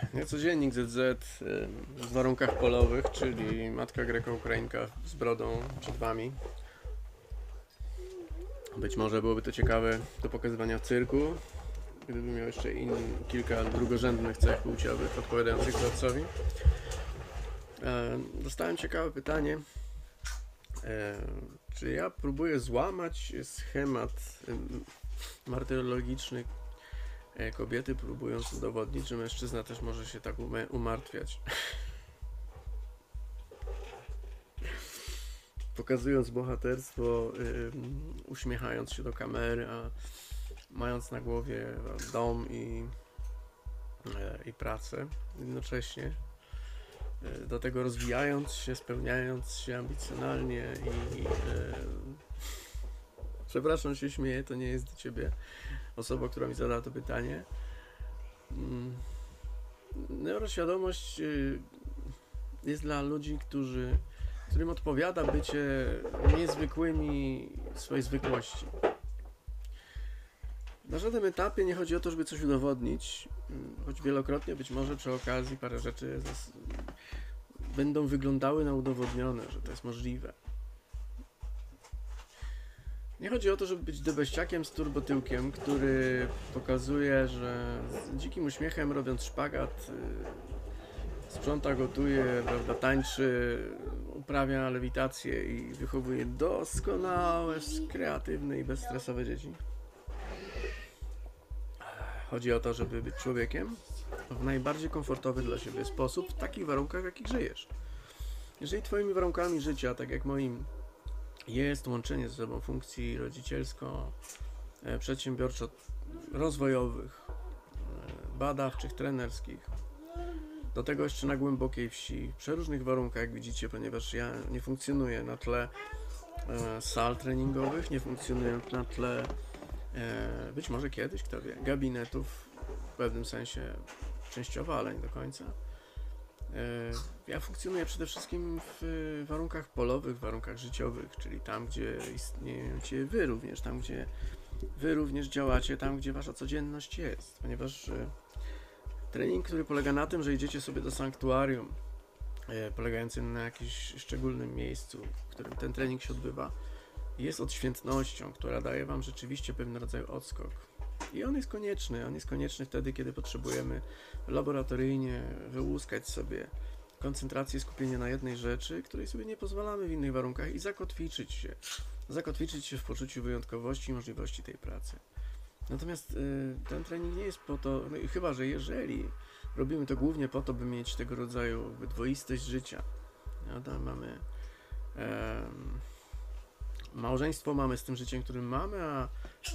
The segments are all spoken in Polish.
Ja codziennik ZZ w warunkach polowych, czyli matka Greko-Ukrainka z brodą przed wami. Być może byłoby to ciekawe do pokazywania w cyrku, gdybym miał jeszcze kilka drugorzędnych cech płciowych odpowiadających ojcowi. Dostałem ciekawe pytanie, czy ja próbuję złamać schemat martyrologiczny kobiety, próbując udowodnić, że mężczyzna też może się tak umartwiać. Pokazując bohaterstwo, uśmiechając się do kamery, a mając na głowie dom i pracę jednocześnie. Do tego rozwijając się, spełniając się ambicjonalnie przepraszam, się śmieję, to nie jest do ciebie osoba, która mi zadała to pytanie. Neuroświadomość jest dla ludzi, którym odpowiada bycie niezwykłymi w swojej zwykłości. Na żadnym etapie nie chodzi o to, żeby coś udowodnić, choć wielokrotnie być może przy okazji parę rzeczy będą wyglądały na udowodnione, że to jest możliwe. Nie chodzi o to, żeby być debeściakiem z turbotyłkiem, który pokazuje, że z dzikim uśmiechem, robiąc szpagat, sprząta, gotuje, prawda, tańczy, uprawia lewitację i wychowuje doskonałe, kreatywne i bezstresowe dzieci. Chodzi o to, żeby być człowiekiem w najbardziej komfortowy dla siebie sposób, w takich warunkach, w jakich żyjesz. Jeżeli twoimi warunkami życia, tak jak moim, jest łączenie ze sobą funkcji rodzicielsko-przedsiębiorczo-rozwojowych, badawczych, trenerskich, do tego jeszcze na głębokiej wsi, w przeróżnych warunkach, jak widzicie, ponieważ ja nie funkcjonuję na tle sal treningowych, nie funkcjonuję na tle być może kiedyś, kto wie, gabinetów, w pewnym sensie częściowo, ale nie do końca. Ja funkcjonuję przede wszystkim w warunkach polowych, warunkach życiowych, czyli tam, gdzie istniejecie wy również, tam, gdzie wy również działacie, tam, gdzie wasza codzienność jest, ponieważ trening, który polega na tym, że idziecie sobie do sanktuarium, polegającym na jakimś szczególnym miejscu, w którym ten trening się odbywa, jest odświętnością, która daje wam rzeczywiście pewien rodzaj odskok. I on jest konieczny wtedy, kiedy potrzebujemy laboratoryjnie wyłuskać sobie koncentrację, skupienie na jednej rzeczy, której sobie nie pozwalamy w innych warunkach i zakotwiczyć się w poczuciu wyjątkowości i możliwości tej pracy. Natomiast ten trening nie jest po to, no, chyba że jeżeli robimy to głównie po to, by mieć tego rodzaju dwoistość życia. No, tam mamy małżeństwo, mamy z tym życiem, którym mamy, a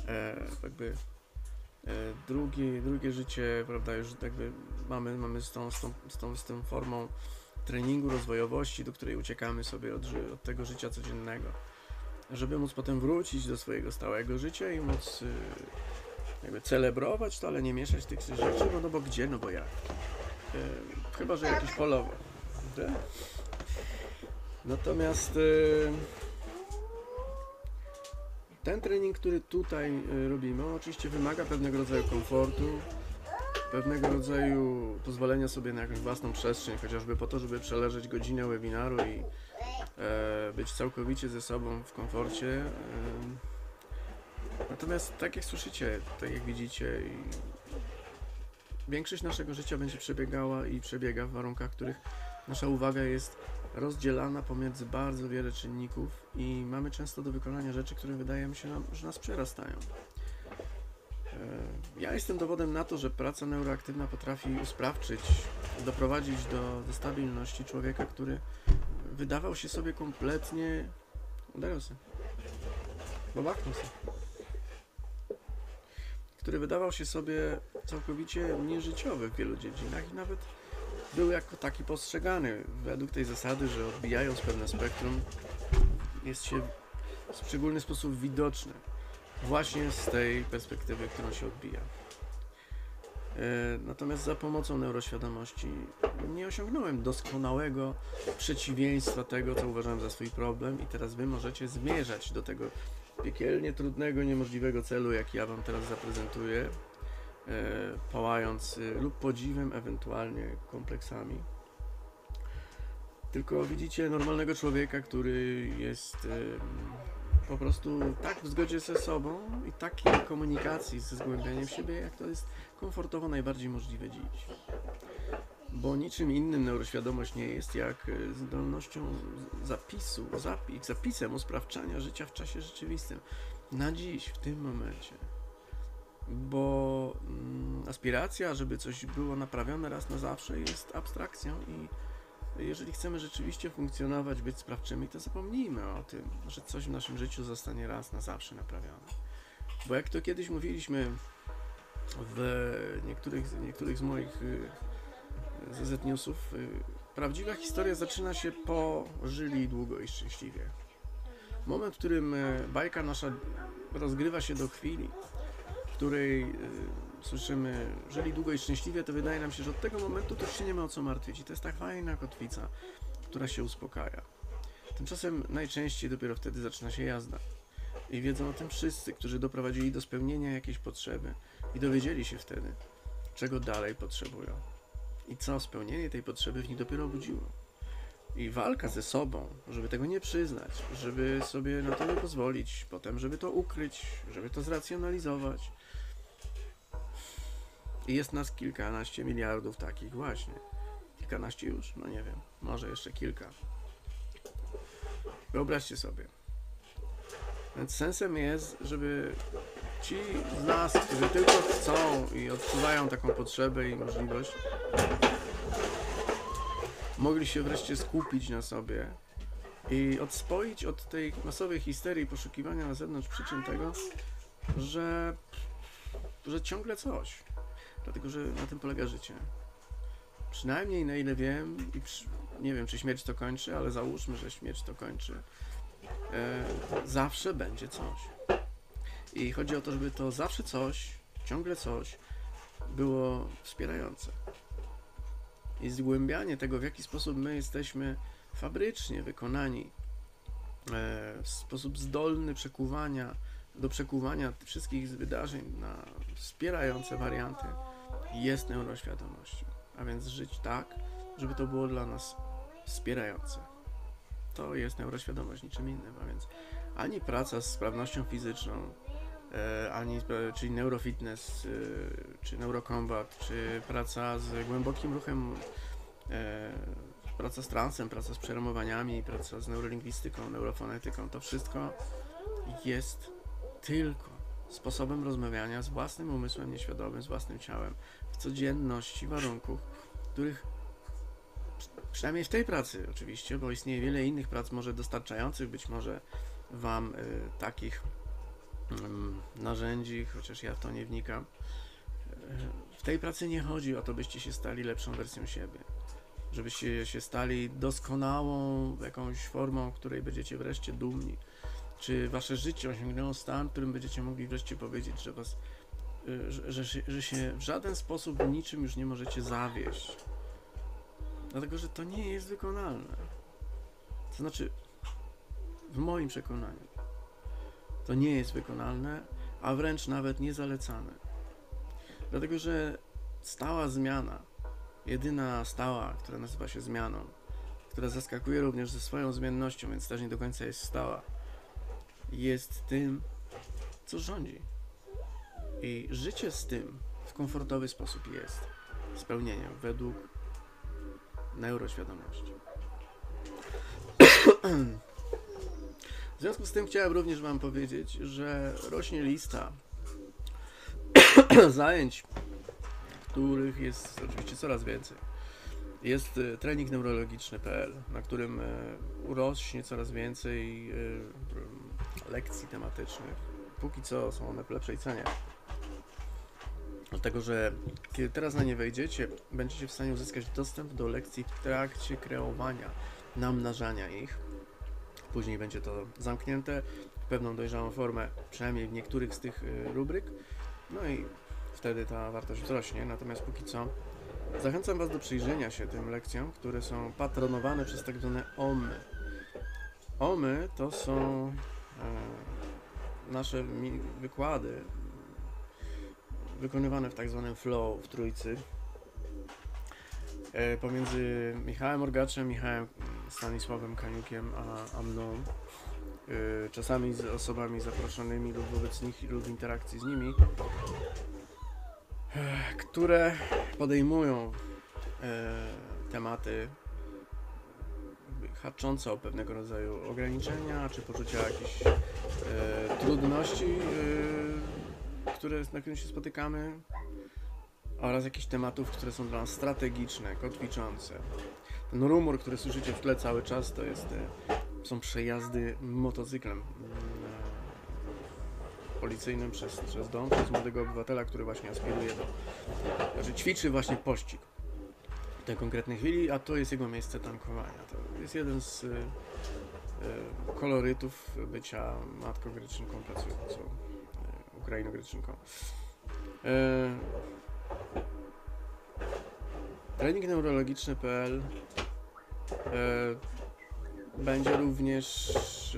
drugie życie, prawda, już jakby mamy z tą formą treningu, rozwojowości, do której uciekamy sobie od tego życia codziennego, żeby móc potem wrócić do swojego stałego życia i móc jakby celebrować to, ale nie mieszać tych rzeczy, no bo gdzie, no bo jak? Chyba że jakieś polowe. Prawda? Natomiast ten trening, który tutaj robimy, on oczywiście wymaga pewnego rodzaju komfortu, pewnego rodzaju pozwolenia sobie na jakąś własną przestrzeń, chociażby po to, żeby przeleżeć godzinę webinaru i być całkowicie ze sobą w komforcie. Natomiast tak jak słyszycie, tak jak widzicie, większość naszego życia będzie przebiegała i przebiega w warunkach, w których nasza uwaga jest rozdzielana pomiędzy bardzo wiele czynników i mamy często do wykonania rzeczy, które wydaje mi się, że nas przerastają. Ja jestem dowodem na to, że praca neuroaktywna potrafi usprawczyć, doprowadzić do stabilności człowieka, który wydawał się sobie kompletnie... który wydawał się sobie całkowicie nieżyciowy w wielu dziedzinach i nawet był jako taki postrzegany według tej zasady, że odbijając pewne spektrum jest się w szczególny sposób widoczny właśnie z tej perspektywy, którą się odbija. Natomiast za pomocą neuroświadomości nie osiągnąłem doskonałego przeciwieństwa tego, co uważałem za swój problem i teraz wy możecie zmierzać do tego piekielnie trudnego, niemożliwego celu, jaki ja wam teraz zaprezentuję, pałając lub podziwem, ewentualnie kompleksami. Tylko widzicie normalnego człowieka, który jest po prostu tak w zgodzie ze sobą i takiej komunikacji ze zgłębianiem siebie, jak to jest komfortowo najbardziej możliwe dziś. Bo niczym innym neuroświadomość nie jest jak zdolnością zapisem usprawczania życia w czasie rzeczywistym. Na dziś, w tym momencie. Bo aspiracja, żeby coś było naprawione raz na zawsze, jest abstrakcją i jeżeli chcemy rzeczywiście funkcjonować, być sprawczymi, to zapomnijmy o tym, że coś w naszym życiu zostanie raz na zawsze naprawione. Bo jak to kiedyś mówiliśmy w niektórych z moich ZZ Newsów, prawdziwa historia zaczyna się po żyli długo i szczęśliwie. Moment, w którym bajka nasza rozgrywa się do chwili, w której słyszymy żyli długo i szczęśliwie, to wydaje nam się, że od tego momentu to już się nie ma o co martwić. I to jest tak fajna kotwica, która się uspokaja. Tymczasem najczęściej dopiero wtedy zaczyna się jazda. I wiedzą o tym wszyscy, którzy doprowadzili do spełnienia jakiejś potrzeby i dowiedzieli się wtedy, czego dalej potrzebują. I co spełnienie tej potrzeby w nich dopiero budziło. I walka ze sobą, żeby tego nie przyznać, żeby sobie na to nie pozwolić, potem żeby to ukryć, żeby to zracjonalizować. I jest nas kilkanaście miliardów takich właśnie. Kilkanaście już? No nie wiem, może jeszcze kilka. Wyobraźcie sobie. Więc sensem jest, żeby ci z nas, którzy tylko chcą i odczuwają taką potrzebę i możliwość, mogli się wreszcie skupić na sobie i odspoić od tej masowej histerii poszukiwania na zewnątrz przyczyn tego, że ciągle coś. Dlatego, że na tym polega życie. Przynajmniej na ile wiem, nie wiem, czy śmierć to kończy, ale załóżmy, że śmierć to kończy. Zawsze będzie coś. I chodzi o to, żeby to zawsze coś, ciągle coś było wspierające. I zgłębianie tego, w jaki sposób my jesteśmy fabrycznie wykonani, w sposób zdolny do przekuwania wszystkich wydarzeń na wspierające warianty, jest neuroświadomością. A więc żyć tak, żeby to było dla nas wspierające. To jest neuroświadomość, niczym innym. A więc ani praca z sprawnością fizyczną, czyli neurofitness, czy neurocombat, czy praca z głębokim ruchem, praca z transem, praca z przeromowaniami, praca z neurolingwistyką, neurofonetyką, to wszystko jest tylko sposobem rozmawiania z własnym umysłem nieświadomym, z własnym ciałem, w codzienności warunków, których przynajmniej w tej pracy oczywiście, bo istnieje wiele innych prac, może dostarczających być może Wam takich narzędzi, chociaż ja w to nie wnikam. W tej pracy nie chodzi o to, byście się stali lepszą wersją siebie, żebyście się stali doskonałą jakąś formą, której będziecie wreszcie dumni, czy wasze życie osiągnęło stan, w którym będziecie mogli wreszcie powiedzieć, że się w żaden sposób niczym już nie możecie zawieść, dlatego, że to nie jest wykonalne. To znaczy, w moim przekonaniu, to nie jest wykonalne, a wręcz nawet niezalecane. Dlatego, że stała zmiana, jedyna stała, która nazywa się zmianą, która zaskakuje również ze swoją zmiennością, więc też nie do końca jest stała, jest tym, co rządzi. I życie z tym w komfortowy sposób jest spełnieniem według neuroświadomości. W związku z tym chciałem również Wam powiedzieć, że rośnie lista zajęć, których jest oczywiście coraz więcej. Jest trening neurologiczny.pl, na którym urośnie coraz więcej lekcji tematycznych. Póki co są one w lepszej cenie. Dlatego, że kiedy teraz na nie wejdziecie, będziecie w stanie uzyskać dostęp do lekcji w trakcie kreowania, namnażania ich. Później będzie to zamknięte w pewną dojrzałą formę, przynajmniej w niektórych z tych rubryk. No i wtedy ta wartość wzrośnie. Natomiast póki co zachęcam Was do przyjrzenia się tym lekcjom, które są patronowane przez tak zwane OMy. OMy to są nasze wykłady, wykonywane w tak zwanym flow w trójcy pomiędzy Michałem Orgaczem, Michałem Stanisławem Kaniukiem a mną, czasami z osobami zaproszonymi lub wobec nich lub w interakcji z nimi, które podejmują tematy haczące o pewnego rodzaju ograniczenia czy poczucia jakichś trudności, na których się spotykamy, oraz jakichś tematów, które są dla nas strategiczne, kotwiczące. Ten rumor, który słyszycie w tle cały czas, to są przejazdy motocyklem policyjnym przez dom, przez młodego obywatela, który właśnie aspiruje ćwiczy właśnie pościg w tej konkretnej chwili, a to jest jego miejsce tankowania. To jest jeden z kolorytów bycia matką gryczynką pracującą, Ukraino-gryczynką. Treningneurologiczny.pl będzie również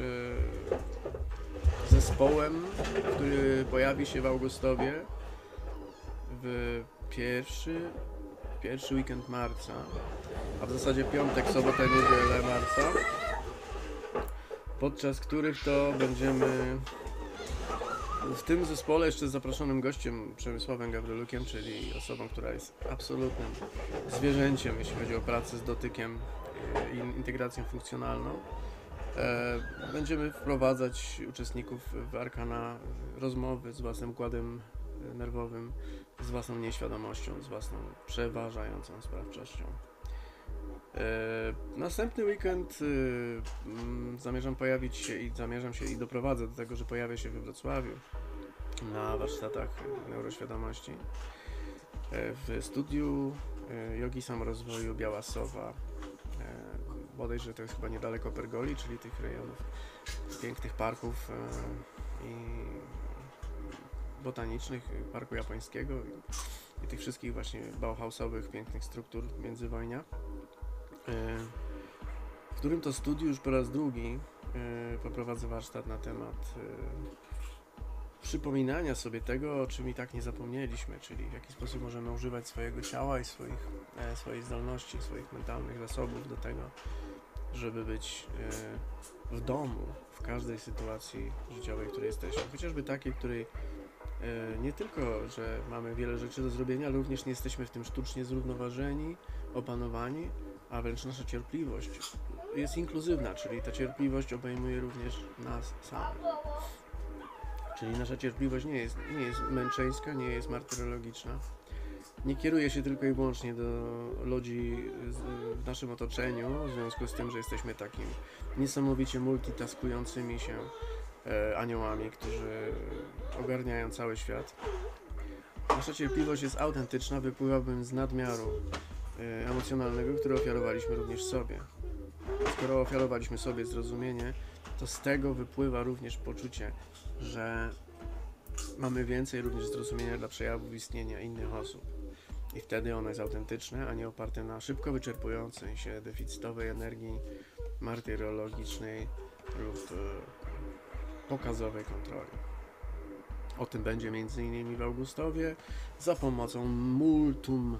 zespołem, który pojawi się w Augustowie w pierwszy weekend marca, a w zasadzie piątek, sobotę, niedzielę marca, podczas których to będziemy w tym zespole jeszcze z zaproszonym gościem Przemysławem Gawrylukiem, czyli osobą, która jest absolutnym zwierzęciem, jeśli chodzi o pracę z dotykiem i integracją funkcjonalną. Będziemy wprowadzać uczestników w arkana rozmowy z własnym układem nerwowym, z własną nieświadomością, z własną przeważającą sprawczością. Następny weekend zamierzam się i doprowadzę do tego, że pojawię się we Wrocławiu na warsztatach neuroświadomości w studiu jogi samorozwoju Biała Sowa. Bodajże to jest chyba niedaleko Pergoli, czyli tych rejonów pięknych parków i botanicznych, parku japońskiego i tych wszystkich właśnie bauhausowych, pięknych struktur międzywojnia, w którym to studiu już po raz drugi poprowadzę warsztat na temat przypominania sobie tego, o czym i tak nie zapomnieliśmy, czyli w jaki sposób możemy używać swojego ciała i swojej zdolności, swoich mentalnych zasobów do tego, żeby być w domu, w każdej sytuacji życiowej, w której jesteśmy. Chociażby takiej, w której nie tylko, że mamy wiele rzeczy do zrobienia, ale również nie jesteśmy w tym sztucznie zrównoważeni, opanowani, a wręcz nasza cierpliwość jest inkluzywna, czyli ta cierpliwość obejmuje również nas samych. Czyli nasza cierpliwość nie jest męczeńska, nie jest martyrologiczna. Nie kieruje się tylko i wyłącznie do ludzi w naszym otoczeniu, w związku z tym, że jesteśmy takim niesamowicie multitaskującymi się aniołami, którzy ogarniają cały świat. Nasza cierpliwość jest autentyczna, wypływałbym z nadmiaru emocjonalnego, który ofiarowaliśmy również sobie. Skoro ofiarowaliśmy sobie zrozumienie, to z tego wypływa również poczucie, że mamy więcej również zrozumienia dla przejawów istnienia innych osób. I wtedy ono jest autentyczne, a nie oparte na szybko wyczerpującej się deficytowej energii martyrologicznej lub pokazowej kontroli. O tym będzie m.in. w Augustowie za pomocą multumu,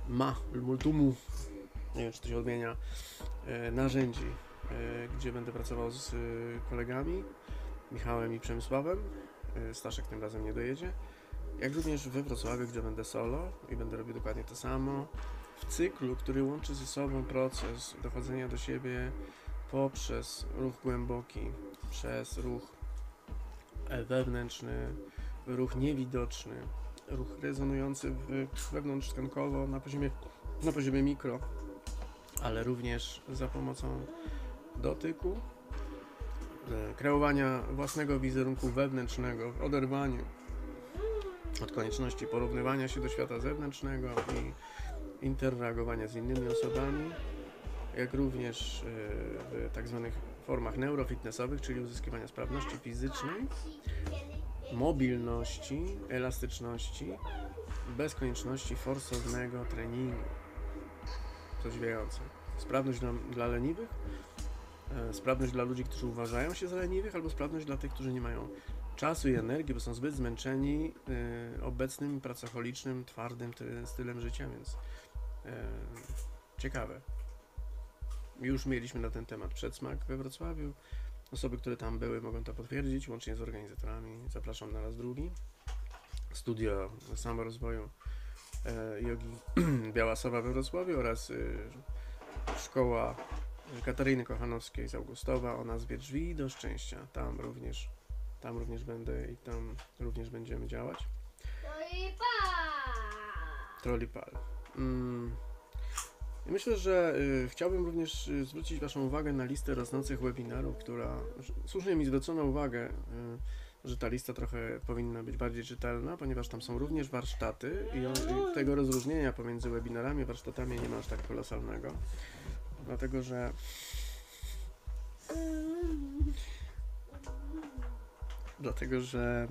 nie wiem, czy to się odmienia, narzędzi, gdzie będę pracował z kolegami Michałem i Przemysławem. Staszek tym razem nie dojedzie. Jak również we Wrocławiu, gdzie będę solo i będę robił dokładnie to samo, w cyklu, który łączy ze sobą proces dochodzenia do siebie poprzez ruch głęboki, przez ruch wewnętrzny, ruch niewidoczny, ruch rezonujący wewnątrztkankowo na poziomie mikro, ale również za pomocą dotyku, kreowania własnego wizerunku wewnętrznego w oderwaniu od konieczności porównywania się do świata zewnętrznego i interreagowania z innymi osobami, jak również w tak zwanych formach neurofitnessowych, czyli uzyskiwania sprawności fizycznej, mobilności, elastyczności, bez konieczności forsownego treningu. Zadziwiające. Sprawność dla leniwych, sprawność dla ludzi, którzy uważają się za leniwych, albo sprawność dla tych, którzy nie mają czasu i energii, bo są zbyt zmęczeni obecnym, pracocholicznym, twardym stylem życia, więc ciekawe. Już mieliśmy na ten temat przedsmak we Wrocławiu. Osoby, które tam były, mogą to potwierdzić, łącznie z organizatorami. Zapraszam na raz drugi. Studio samorozwoju jogi Białasowa we Wrocławiu oraz szkoła Kataryny Kochanowskiej z Augustowa o nazwie Drzwi do Szczęścia. Tam również będę i tam również będziemy działać. Trollipal. Myślę, że chciałbym również zwrócić Waszą uwagę na listę rosnących webinarów, która słusznie mi zwrócono uwagę, że ta lista trochę powinna być bardziej czytelna, ponieważ tam są również warsztaty i tego rozróżnienia pomiędzy webinarami a warsztatami nie ma aż tak kolosalnego, dlatego że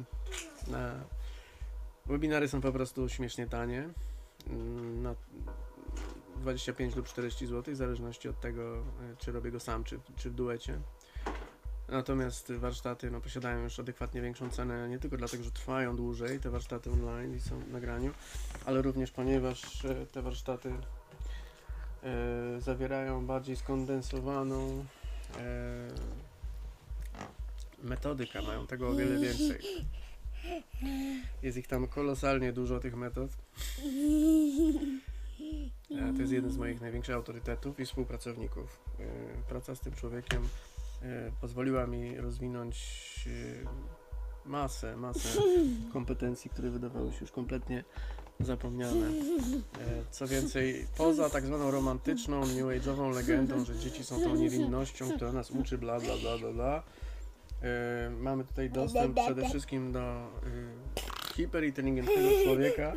webinary są po prostu śmiesznie tanie, na 25 lub 40 zł, w zależności od tego, czy robię go sam, czy w duecie. Natomiast warsztaty posiadają już adekwatnie większą cenę, nie tylko dlatego, że trwają dłużej, te warsztaty online i są w nagraniu, ale również ponieważ te warsztaty zawierają bardziej skondensowaną metodykę, mają tego o wiele więcej. Jest ich tam kolosalnie dużo, tych metod. To jest jeden z moich największych autorytetów i współpracowników. Praca z tym człowiekiem pozwoliła mi rozwinąć masę kompetencji, które wydawały się już kompletnie zapomniane. Co więcej, poza tak zwaną romantyczną, new age'ową legendą, że dzieci są tą niewinnością, która nas uczy bla bla bla bla bla, mamy tutaj dostęp przede wszystkim do hiperinteligentnego człowieka,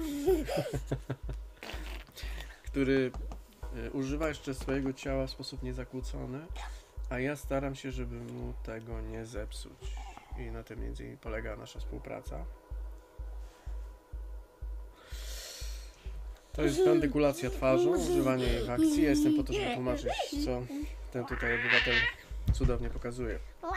który używa jeszcze swojego ciała w sposób niezakłócony, a ja staram się, żeby mu tego nie zepsuć. I na tym między innymi polega nasza współpraca. To jest pendykulacja twarzą, używanie jej w akcji. Ja jestem po to, żeby tłumaczyć, co ten tutaj obywatel cudownie pokazuje.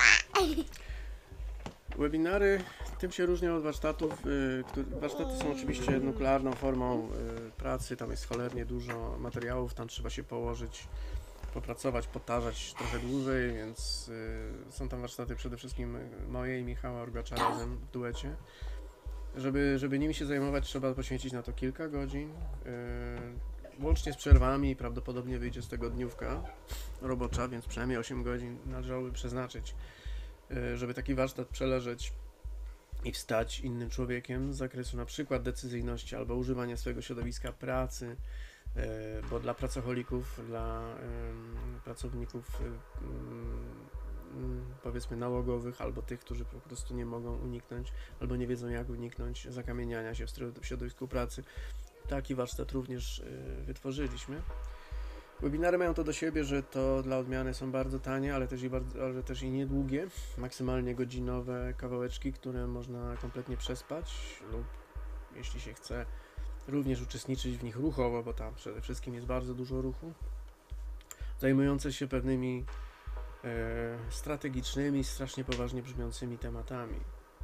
Webinary tym się różnią od warsztatów. Warsztaty są oczywiście nuklearną formą pracy, tam jest cholernie dużo materiałów, tam trzeba się położyć, popracować, potarzać trochę dłużej, więc są tam warsztaty przede wszystkim moje i Michała Orgacza razem w duecie. Żeby nimi się zajmować, trzeba poświęcić na to kilka godzin, łącznie z przerwami, prawdopodobnie wyjdzie z tego dniówka robocza, więc przynajmniej 8 godzin należałoby przeznaczyć, żeby taki warsztat przeleżeć i wstać innym człowiekiem z zakresu na przykład decyzyjności albo używania swojego środowiska pracy, bo dla pracocholików, dla pracowników powiedzmy nałogowych albo tych, którzy po prostu nie mogą uniknąć albo nie wiedzą jak uniknąć zakamieniania się w środowisku pracy, taki warsztat również wytworzyliśmy. Webinary mają to do siebie, że to dla odmiany są bardzo tanie, ale też i niedługie, maksymalnie godzinowe kawałeczki, które można kompletnie przespać lub jeśli się chce również uczestniczyć w nich ruchowo, bo tam przede wszystkim jest bardzo dużo ruchu, zajmujące się pewnymi strategicznymi, strasznie poważnie brzmiącymi tematami.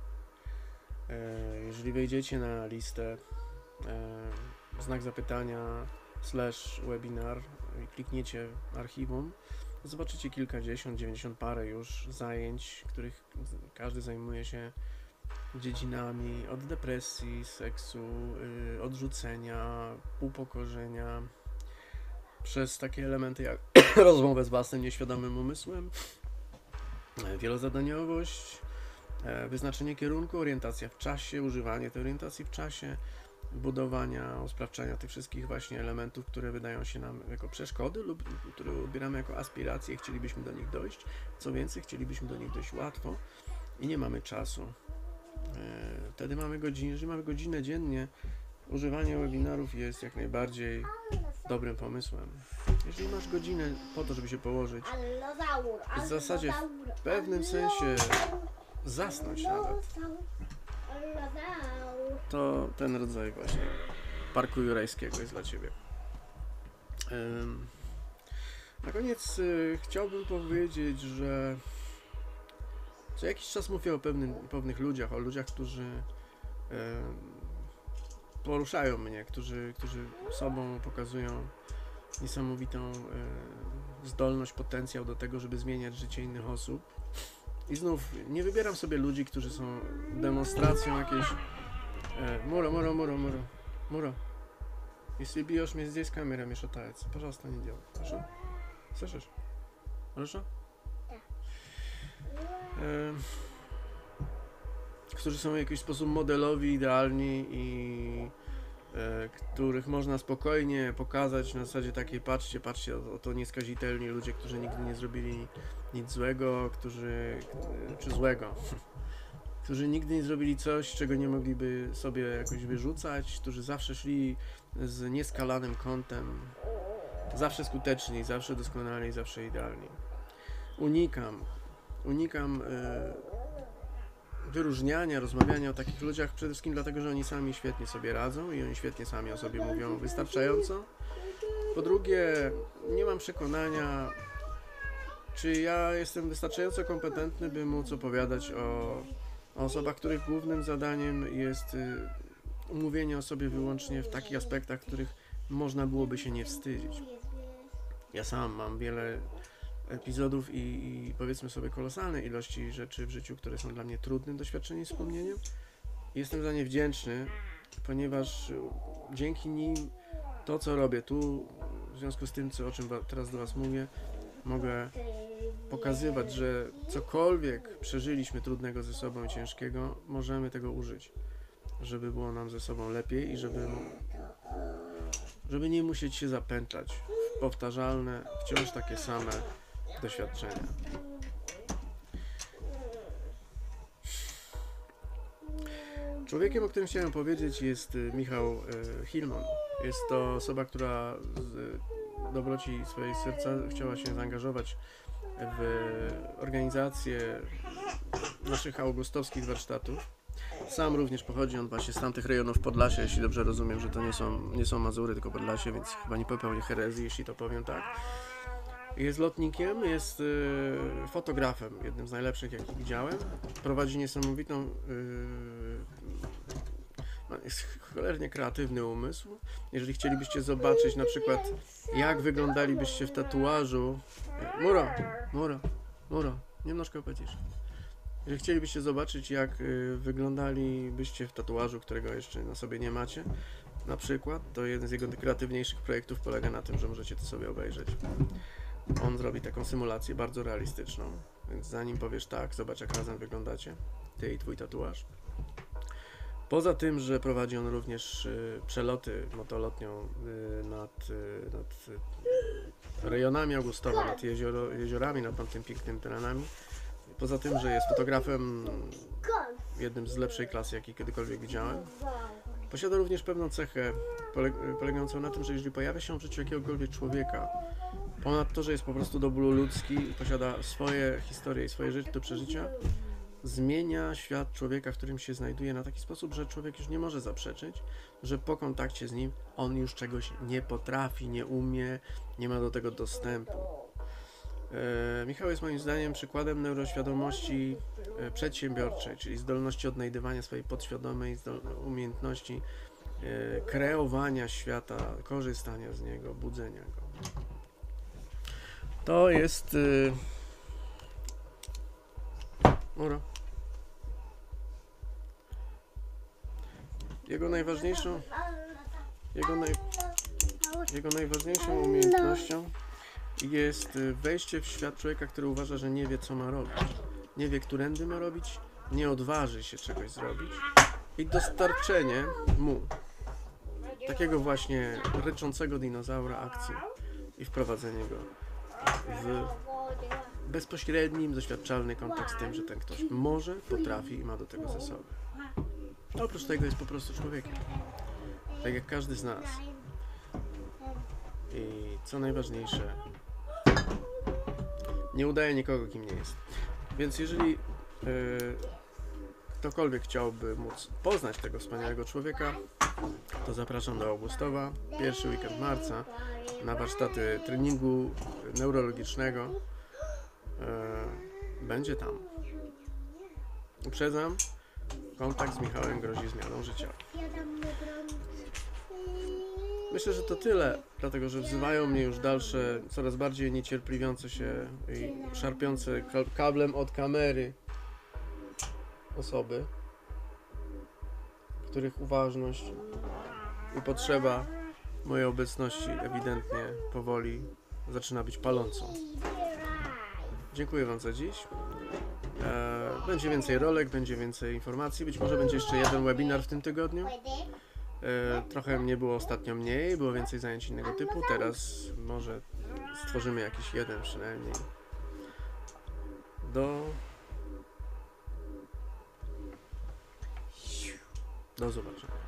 Jeżeli wejdziecie na listę znak zapytania /webinar i klikniecie archiwum, zobaczycie kilkadziesiąt, 90 parę już zajęć, których każdy zajmuje się dziedzinami od depresji, seksu, odrzucenia, upokorzenia, przez takie elementy jak rozmowę z własnym nieświadomym umysłem, wielozadaniowość, wyznaczenie kierunku, orientacja w czasie, używanie tej orientacji w czasie, budowania, usprawczania tych wszystkich właśnie elementów, które wydają się nam jako przeszkody lub które odbieramy jako aspiracje, chcielibyśmy do nich dojść. Co więcej, chcielibyśmy do nich dojść łatwo i nie mamy czasu. Wtedy mamy godzinę, jeżeli mamy godzinę dziennie, używanie webinarów jest jak najbardziej dobrym pomysłem. Jeżeli masz godzinę po to, żeby się położyć, w zasadzie w pewnym sensie zasnąć nawet, to ten rodzaj właśnie parku jurajskiego jest dla Ciebie. Na koniec chciałbym powiedzieć, że Co jakiś czas mówię o pewnych ludziach, o ludziach, którzy poruszają mnie, którzy sobą pokazują niesamowitą zdolność, potencjał do tego, żeby zmieniać życie innych osób. I znów nie wybieram sobie ludzi, którzy są demonstracją jakiejś... Муро. Если бьешь мне здесь, камера мне шатается. Пожалуйста, не делай. Хорошо? Слышишь? Хорошо? Którzy są w jakiś sposób modelowi, idealni i których można spokojnie pokazać na zasadzie takiej, patrzcie, oto nieskazitelni ludzie, którzy nigdy nie zrobili nic złego, czy złego, którzy nigdy nie zrobili coś, czego nie mogliby sobie jakoś wyrzucać, którzy zawsze szli z nieskalanym kątem, zawsze skuteczni, zawsze doskonali, zawsze idealni. Unikam wyróżniania, rozmawiania o takich ludziach przede wszystkim dlatego, że oni sami świetnie sobie radzą i oni świetnie sami o sobie mówią wystarczająco. Po drugie, nie mam przekonania, czy ja jestem wystarczająco kompetentny, by móc opowiadać o osobach, których głównym zadaniem jest umówienie o sobie wyłącznie w takich aspektach, których można byłoby się nie wstydzić. Ja sam mam wiele epizodów i powiedzmy sobie kolosalne ilości rzeczy w życiu, które są dla mnie trudnym doświadczeniem i wspomnieniem. Jestem za nie wdzięczny, ponieważ dzięki nim to, co robię tu, w związku z tym, o czym teraz do Was mówię, mogę pokazywać, że cokolwiek przeżyliśmy trudnego ze sobą, ciężkiego, możemy tego użyć, żeby było nam ze sobą lepiej i żeby nie musieć się zapętlać w powtarzalne, wciąż takie same doświadczenia. Człowiekiem, o którym chciałem powiedzieć, jest Michał Hillman. Jest to osoba, która z dobroci swojej serca chciała się zaangażować w organizację naszych augustowskich warsztatów. Sam również pochodzi on właśnie z tamtych rejonów Podlasia, jeśli dobrze rozumiem, że to nie są Mazury, tylko Podlasie, więc chyba nie popełnię herezji, jeśli to powiem tak. Jest lotnikiem, jest fotografem, jednym z najlepszych, jakich widziałem. Prowadzi niesamowitą, jest cholernie kreatywny umysł. Jeżeli chcielibyście zobaczyć na przykład, jak wyglądalibyście w tatuażu... Muro, немножко потише. Jeżeli chcielibyście zobaczyć, jak wyglądalibyście w tatuażu, którego jeszcze na sobie nie macie, na przykład, to jeden z jego kreatywniejszych projektów polega na tym, że możecie to sobie obejrzeć. On zrobi taką symulację bardzo realistyczną, więc zanim powiesz tak, zobacz, jak razem wyglądacie, ty i twój tatuaż. Poza tym, że prowadzi on również przeloty motolotnią nad rejonami Augustowa, nad jeziorami, nad tamtymi pięknymi terenami. Poza tym, że jest fotografem, jednym z lepszej klasy, jaki kiedykolwiek widziałem. Posiada również pewną cechę polegającą na tym, że jeżeli pojawia się w życiu jakiegokolwiek człowieka, ponad to, że jest po prostu do bólu ludzki, posiada swoje historie i swoje rzeczy do przeżycia, zmienia świat człowieka, w którym się znajduje, na taki sposób, że człowiek już nie może zaprzeczyć, że po kontakcie z nim on już czegoś nie potrafi, nie umie, nie ma do tego dostępu. Michał jest moim zdaniem przykładem neuroświadomości przedsiębiorczej, czyli zdolności odnajdywania swojej podświadomej umiejętności kreowania świata, korzystania z niego, budzenia go. To jest jego najważniejszą umiejętnością jest wejście w świat człowieka, który uważa, że nie wie, co ma robić. Nie wie, którędy ma robić, nie odważy się czegoś zrobić i dostarczenie mu takiego właśnie ryczącego dinozaura akcji i wprowadzenie go w bezpośrednim, doświadczalny kontakt z tym, że ten ktoś może, potrafi i ma do tego zasoby. A oprócz tego jest po prostu człowiekiem. Tak jak każdy z nas. I co najważniejsze, nie udaje nikogo, kim nie jest. Więc jeżeli ktokolwiek chciałby móc poznać tego wspaniałego człowieka, to zapraszam do Augustowa, pierwszy weekend marca, na warsztaty treningu neurologicznego. Będzie tam. Uprzedzam, kontakt z Michałem grozi zmianą życia. Myślę, że to tyle, dlatego że wzywają mnie już dalsze, coraz bardziej niecierpliwiące się i szarpiące kablem od kamery osoby, których uważność i potrzeba mojej obecności ewidentnie powoli zaczyna być palącą. Dziękuję Wam za dziś. Będzie więcej rolek, będzie więcej informacji, być może będzie jeszcze jeden webinar w tym tygodniu. Trochę mnie było ostatnio mniej, było więcej zajęć innego typu, teraz może stworzymy jakiś jeden przynajmniej. Do zobaczenia.